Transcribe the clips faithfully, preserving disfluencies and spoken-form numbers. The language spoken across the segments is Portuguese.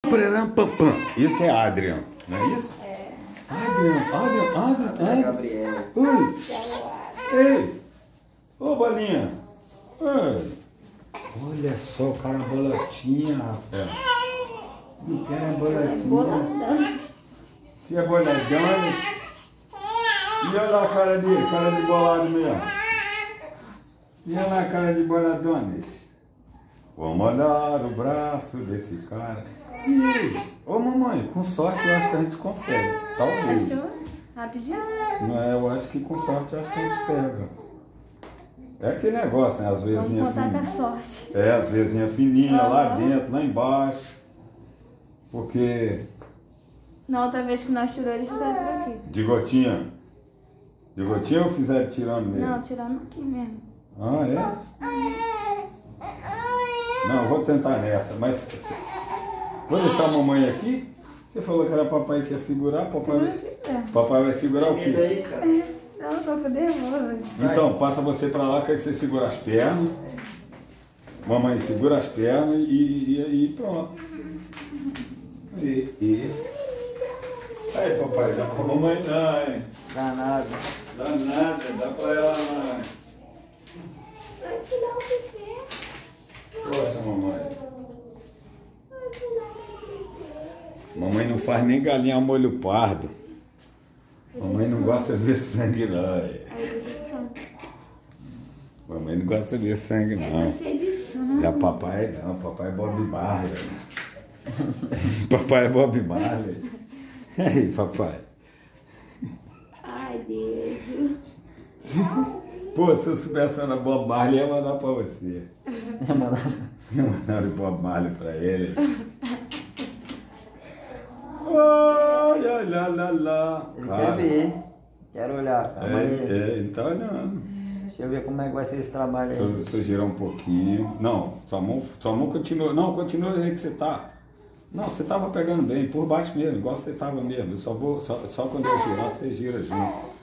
Esse é Adrian, não é isso? É. Adrian, Adrian, Adrian, Adrian. Gabriel. Oi. Ei. Ô, bolinha. Ei. Olha só, o cara bolotinha, rapaz. O cara é bolotinha. Boladão. Se é boladão. E olha lá a cara dele, cara de bolado mesmo. E olha lá a cara de boladones. Vamos olhar o braço desse cara. Ih, ô mamãe, com sorte eu acho que a gente consegue. Talvez. Achou? Rapidinho? Não é, eu acho que com sorte eu acho que a gente pega. É aquele negócio, né? As Vamos vezinhas contar com a fininhas. sorte. É, as vezinhas fininhas Uhum. lá dentro, lá embaixo. Porque Na outra vez que nós tirou, eles fizeram por aqui. de gotinha. De gotinha ou fizeram tirando mesmo? Não, tirando aqui mesmo. Ah, é? Não, eu vou tentar nessa, mas vou deixar a mamãe aqui. Você falou que era papai que ia segurar, papai, Segura se quiser. papai vai segurar o Medo quê? aí, cara. Não, eu tô com nervoso. Então, passa você pra lá que aí você segura as pernas. Mamãe segura as pernas e, e, e pronto. E, e. Aí, papai, dá pra mamãe não, hein? Danado. Dá nada, dá pra ela não. Vai tirar o bebê. Poxa, mamãe. Mamãe não faz nem galinha ao molho pardo. Mamãe não gosta de ver sangue, não. Aí, edição. Mamãe não gosta de ver sangue, não. Vai ser edição. Já papai não, papai é Bob Marley. Papai é Bob Marley. E aí, papai? Ai, Deus. Pô, se eu soubesse era Bob Marley, ia mandar pra você. É, mano. Ia mandar o Bob Marley pra ele. Ai, ai, lá, lá, lá. Ele Cara, quer ver. Quero olhar. Calma aí. É, é, ele tá olhando. Deixa eu ver como é que vai ser esse trabalho Só, aí. só girar um pouquinho. Não, sua mão, sua mão continua. Não, continua do jeito que você tá. Não, você tava pegando bem, por baixo mesmo, igual você tava mesmo. Eu só vou, só, só quando eu girar, você gira junto.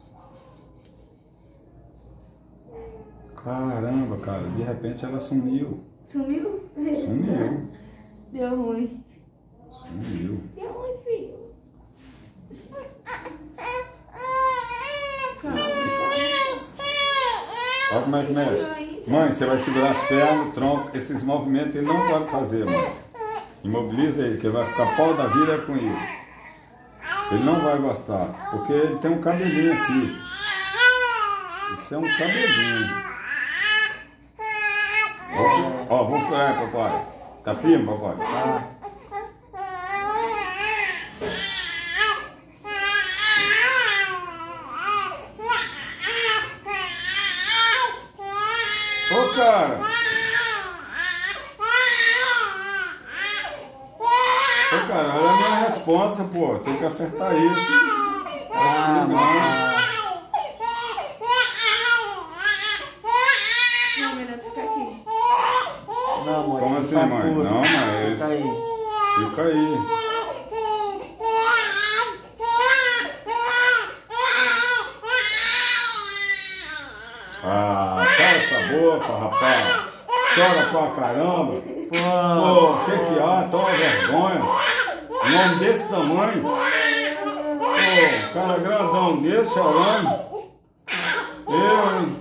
Caramba, cara, de repente ela sumiu. Sumiu? Sumiu. Deu ruim. Sumiu. Deu ruim, filho. Calma, Olha como é que mexe. Mãe, você vai segurar as pernas, o tronco, esses movimentos ele não pode fazer, mãe. Imobiliza ele, que ele vai ficar pau da vida com isso. Ele não vai gostar, porque ele tem um cabelinho aqui. Isso é um cabelinho. Ó, ó, vou esperar, papai. Tá firme, papai? Ah, Ô, cara! Ô, cara, olha a minha responsa, pô. Tem que acertar isso. ah, Não. mano. Não, melhor ficar aqui. Não, amor. Como ele assim, tá mãe? força. Não, mas- Fica aí. Fica aí. Ah, cala essa boca, rapaz. Chora pra caramba. Pô, que que há? Toma vergonha. Um homem desse tamanho. Pô, cara grandão desse chorando. Eu, hein?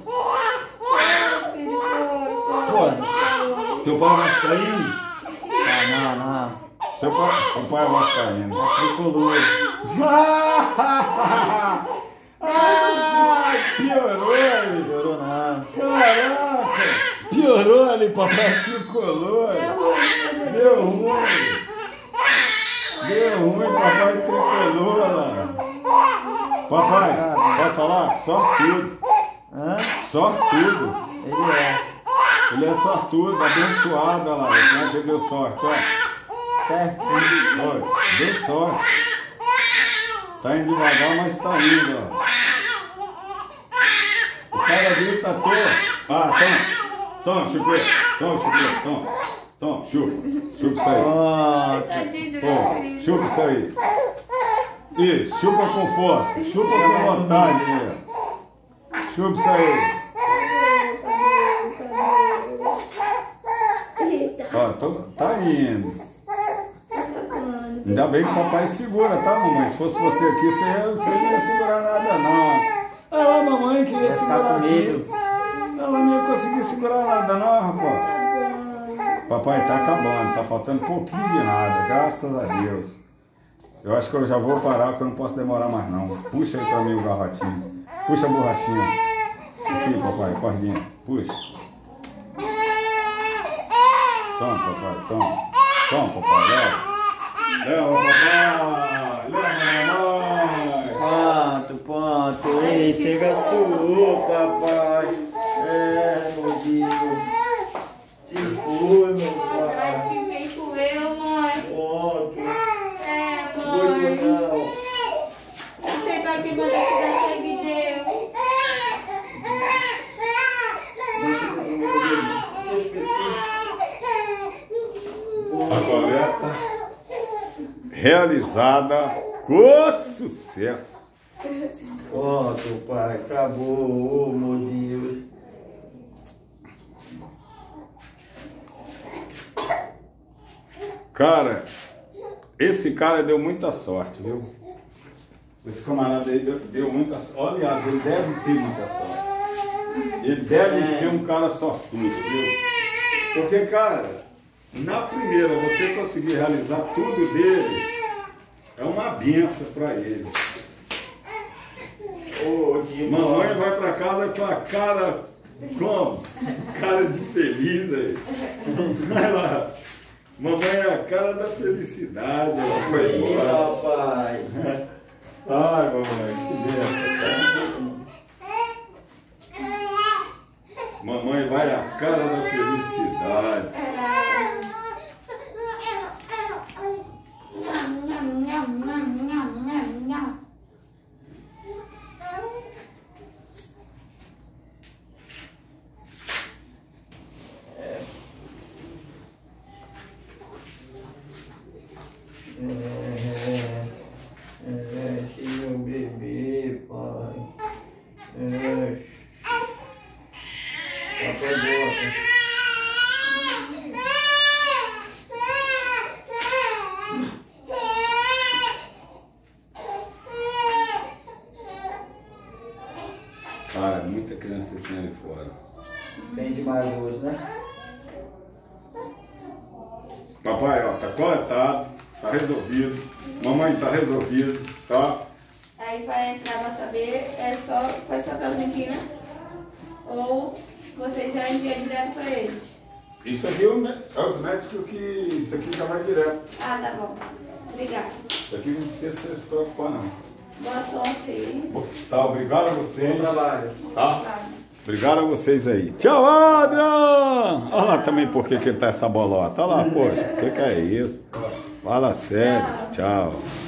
Pô, teu pai é vascaíno? Ah, não, não. Teu pai, teu pai é vascaíno. Tricolor. Ai, piorou ele. Chorou não. Caraca! Piorou ali, papai tricolor. Deu ruim. Deu ruim, papai tricolor lá. Papai, pode falar? Sortudo. Hã? Sortudo. Ele é. Ele é sortudo, abençoado, olha lá. Como é que ele deu sorte, ó. Certinho. Olha, deu sorte. Tá indo devagar, mas tá indo, ó. O cara dele tá todo. Ah, toma. Toma, chupeta. Toma, chupeta. Toma. Toma, chupa. Chupa isso aí. Ó, Tadinho do Pô, meu filho. chupa isso aí. Isso, chupa com força. Chupa com vontade mesmo. Chupa isso aí. Eita. Ó, tô, tá indo. Ainda bem que o papai segura, tá, mamãe? Se fosse você aqui, você, você não ia segurar nada, não. Ah lá, mamãe queria Ia ficar segurar com aqui. medo. Ela não ia conseguir segurar nada, não, rapaz. Papai, tá acabando, tá faltando pouquinho de nada, graças a Deus. Eu acho que eu já vou parar, porque eu não posso demorar mais, não. Puxa aí pra mim o garrotinho. Puxa a borrachinha. Aqui, papai, cordinha. Puxa. Toma, papai, toma. Toma, papai, leva. Leva, papai. Leva, mamãe. Pronto, pronto. Ei, chega sua, papai. É, meu Deus. Se foi, meu Atrás pai. que quem comeu, mãe. Pronto. É, Foi mãe. não. Não sei pra que mandar te dar sangue deu. Deixa eu ver o meu dedo. Deixa eu ver. A coleta realizada com sucesso. Pronto, pai. Acabou, oh, meu Deus. Cara, esse cara deu muita sorte, viu? Esse camarada aí deu, deu muita sorte. Aliás, ele deve ter muita sorte. Ele deve É. ser um cara sortudo, viu? Porque, cara, na primeira você conseguir realizar tudo dele, é uma benção pra ele. Ô, Diego. Mamãe vai pra casa com a cara, como? Cara de feliz aí. Vai lá. Mamãe é a cara da felicidade, ela foi Ih, embora. papai. Ai, mamãe, que benção. Mamãe vai a cara da felicidade. Nham, nham, nham, nham, nham, nham, nham. É, é, meu bebê, pai. É, papai gosta. Cara, muita criança tinha ali fora. Tem demais hoje, né? Papai, ó, tá coletado, tá resolvido. Mamãe tá resolvido, tá? Aí vai entrar pra saber, é só com esse papelzinho aqui, né? Ou vocês já enviam direto pra eles. Isso aqui é o mé- é os médicos que. Isso aqui já vai direto. Ah, tá bom. Obrigada. Isso aqui não precisa você se preocupar, não. Boa sorte aí. Tá, obrigado a Bom vocês. trabalho. Tá? Obrigada. Obrigado a vocês aí. Tchau, Adrian! Olha lá também por que que ele tá essa bolota. Olha lá, poxa, o que que é isso? Fala sério. Tchau.